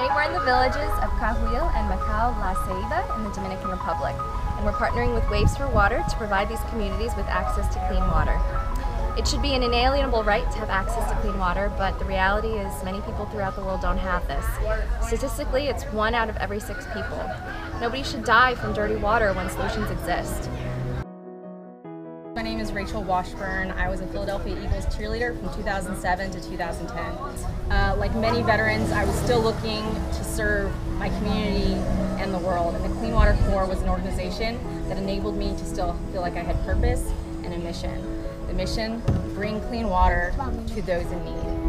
Today we're in the villages of Cahuil and Macao La Ceiba in the Dominican Republic, and we're partnering with Waves for Water to provide these communities with access to clean water. It should be an inalienable right to have access to clean water, but the reality is many people throughout the world don't have this. Statistically, it's 1 out of every 6 people. Nobody should die from dirty water when solutions exist. My name is Rachel Washburn. I was a Philadelphia Eagles cheerleader from 2007 to 2010. Like many veterans, I was still looking to serve my community and the world, and the Clean Water Corps was an organization that enabled me to still feel like I had purpose and a mission. The mission: bring clean water to those in need.